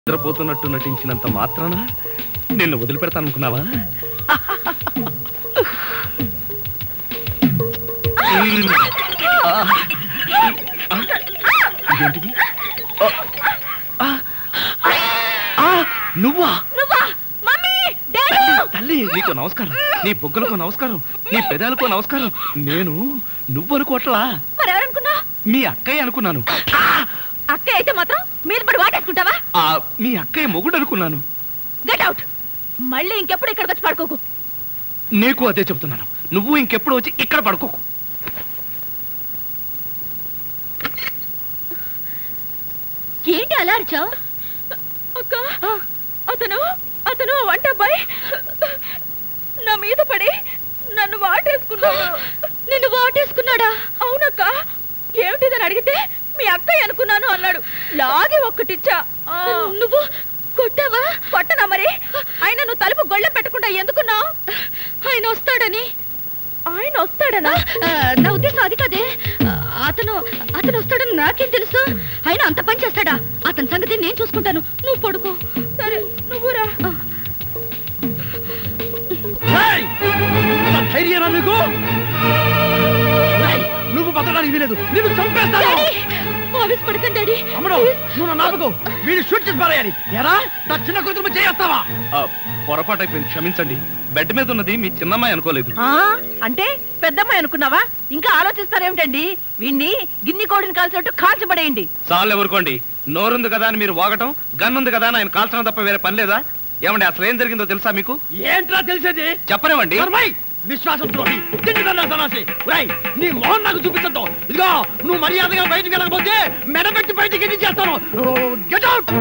నిద్రపోతున్నట్టు నటించినంత మాత్రాన నిన్ను వదిలిపెడతాననుకున్నావా? నువ్వా? తల్లి, నీకు నమస్కారం. నీ బొగ్గలకు నమస్కారం, నీ పెదాలకు నమస్కారం. నేను నువ్వు అనుకోవట్లా, మీ అక్కయ్య అనుకున్నాను. అక్కయ్య అయితే మాత్రం మీరు పడి వాటేసుకుంటావా? మీ అక్కయ్య మొగుడు అనుకున్నాను. Get out. మళ్ళీ ఇంకెప్పుడు ఇక్కడికి వచ్చి పడుకోకు. నీకు అదే చెబుతున్నాను, నువ్వు ఇంకెప్పుడు వచ్చి ఇక్కడ పడుకోకు. ఏంటి అలా అరిచావు? అక్క, అతను వంట అబ్బాయి నా మీద పడి నన్ను వాటేసుకున్నాడు. నిన్ను వాటేసుకున్నాడా? అవునక్క. ఏమిటిదని అడిగితే మీ అక్కయ్య అనుకున్నాను అన్నాడు. లాగి ఒక్కటిచ్చా. నువ్వు కొట్టావా? కొట్టనా మరి. ఆయన నువ్వు తలుపు గొళ్ళెం పెట్టకుండా ఎందుకున్నావు? ఆయన వస్తాడని. ఆయన వస్తాడనా? నా ఉద్దేశం అది కాదే. అతను వస్తాడని నాకేం తెలుసు? ఆయన అంత పని చేస్తాడా? అతని సంగతి నేను చూసుకుంటాను, నువ్వు పడుకో. సరే, నువ్వురా. నువ్వు బతకడానికి వీలేదు, నిన్ను చంపేస్తాను. పడకండి డాడీ. చిన్న కూతురు చేస్తావా? పొరపాటు అయిపోయింది, క్షమించండి. బెడ్ మీద ఉన్నది మీ చిన్నమ్మాయి అనుకోలేదు. అంటే పెద్దమ్మాయి అనుకున్నావా? ఇంకా ఆలోచిస్తారేమిటండి? వీణ్ణి గిన్ని కోడిని కాల్చినట్టు కాల్చబడేయండి. చాలు ఎవరుకోండి. నోరుంది కదా అని మీరు వాగటం, గన్నుంది కదా అని ఆయన కాల్చడం తప్ప వేరే పని లేదా? ఏమండి, అసలు ఏం జరిగిందో తెలుసా మీకు? ఏంట్రా తెలిసేది? చెప్పనివ్వండి. విశ్వాసం ద్రోహి, నీ మోహన్ నాకు చూపించద్దు. ఇదిగో, నువ్వు మర్యాదగా బయటికి వెళ్ళకపోతే మెడపెట్టి బయటికి చేస్తాను. Get out.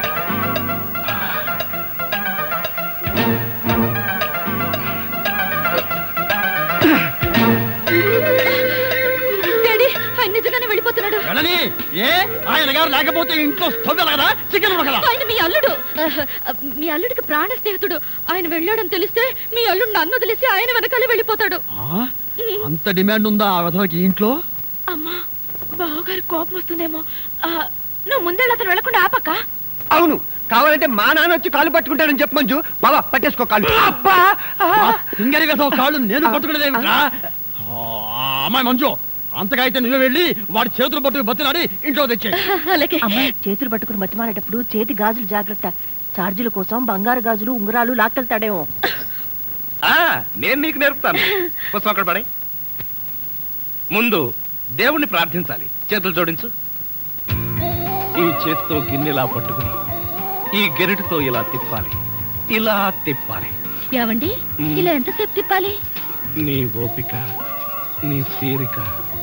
నిజంగానే వెళ్ళిపోతున్నాడు. ఏ ఆయన గారు లేకపోతే ఇంట్లో స్టవ్ కదా, చికెన్ కదా. ఆయన మీ అల్లుడికి ప్రాణ స్నేహితుడు. ఆయన వెళ్ళాడని తెలిస్తే మీ అల్లుడు నన్ను వదిలేసి ఆయన వెనకాలే వెళ్ళిపోతాడు. అంత డిమాండ్ ఉందా ఆ విధంగా ఇంట్లో? అమ్మా, బావగారి కోపం వస్తుందేమో. నువ్వు ముందే అతను వెళ్ళకుండా ఆపక్క. అవును, కావాలంటే మా నాన్న వచ్చి కాళ్ళు పట్టుకుంటానని చెప్పు మంజు. బాబా పట్టేసుకో కాళ్ళు. అబ్బా, సింగరి వేసో కాళ్ళు నేను పట్టుకునేదేమిట్రా? అమ్మాయి మంజు, అంతగా అయితే నువ్వే వెళ్ళి వాడి చేతులు పట్టుకుని బతిలాడి ఇంట్లో తెచ్చే. చేతులు పట్టుకుని బతిమాలేటప్పుడు చేతి గాజులు జాగ్రత్త. ఛార్జీల కోసం బంగారు గాజులు, ఉంగరాలు లాక్కెళ్తాడేమో. నేను నీకు నేర్పుతాను. పుస్తకం అక్కడ పడే. ముందు దేవుణ్ణి ప్రార్థించాలి. చేతులు జోడించు. ఈ చేతితో గిన్నెలా పట్టుకుని ఈ గెరిటితో ఇలా తిప్పాలి, ఇలా తిప్పాలి. ఏమండి, ఇలా ఎంతసేపు తిప్పాలి? నీ ఓపిక, నీ తీరిక.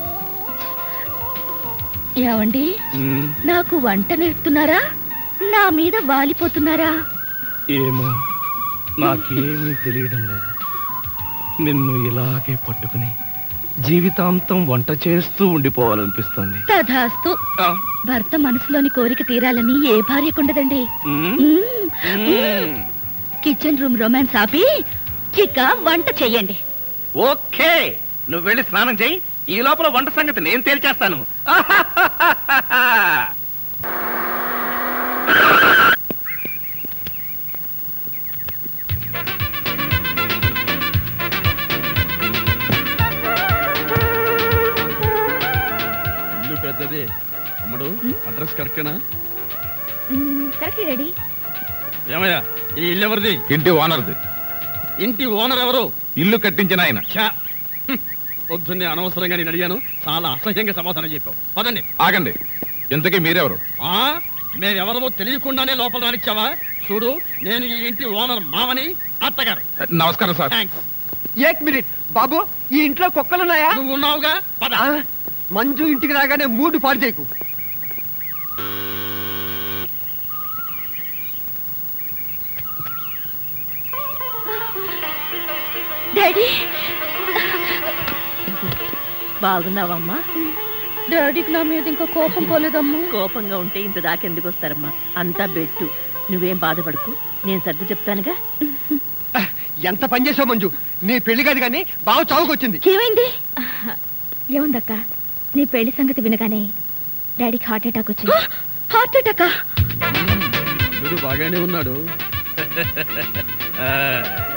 ఏమండి, నాకు వంట నేర్పుతున్నారా? నా మీద వాలిపోతున్నారా? ఏమో, నాకేమీ తెలియడం లేదు. నిన్ను ఇలాగే పట్టుకుని జీవితాంతం వంట చేస్తూ ఉండిపోవాలనిపిస్తుంది. తధాస్తు. భర్త మనసులోని కోరిక తీరాలని ఏ భార్యకుండదండి. కిచెన్ రూమ్ రొమాన్స్ ఆపి చిక్క వంట చెయ్యండి. ఓకే, నువ్వు వెళ్ళి స్నానం చెయ్యి. ఈ లోపల వంట సంగతి నేను తేల్చేస్తాను. ఇల్లు పెద్దది. అమ్మడు, అడ్రస్ కరెక్టేనా? Correct ready. ఏమయ్యా, ఈ ఇల్లు ఎవరిది? ఇంటి ఓనర్ది. ఇంటి ఓనర్ ఎవరు? ఇల్లు కట్టించిన ఆయన. పొద్దున్నే అనవసరంగా నేను అడిగాను, చాలా అసహ్యంగా సమాధానం చెప్పావు. పదండి. ఆగండి, ఇంతకీ మీరెవరు? మేమెవరమో తెలియకుండానే లోపల రానిచ్చావా? చూడు, నేను ఈ ఇంటి ఓనర్ మామని, అత్తగారు. నమస్కారం సార్. థ్యాంక్స్. ఏక్ మినిట్ బాబు, ఈ ఇంట్లో కుక్కలున్నాయా? నువ్వు ఉన్నావుగా, పద. మంజు ఇంటికి రాగానే మూడు పాడు చేయకు. డాడీ, బాగున్నావమ్మా? డాడీకి నా మీద ఇంకా కోపం పోలేదమ్మా. కోపంగా ఉంటే ఇంత దాకెందుకు వస్తారమ్మా? అంతా బెట్టు. నువ్వేం బాధపడకు, నేను సర్ది చెప్తానుగా. ఎంత పని చేసావు మంజు, నీ పెళ్లి కాదు కానీ బాగా చావుకొచ్చింది. ఏమైంది? ఏముందక్క, నీ పెళ్లి సంగతి వినగానే డాడీకి హార్ట్ అటాక్ వచ్చింది. హార్ట్ అటాకా? అల్లుడు బాగానే ఉన్నాడు.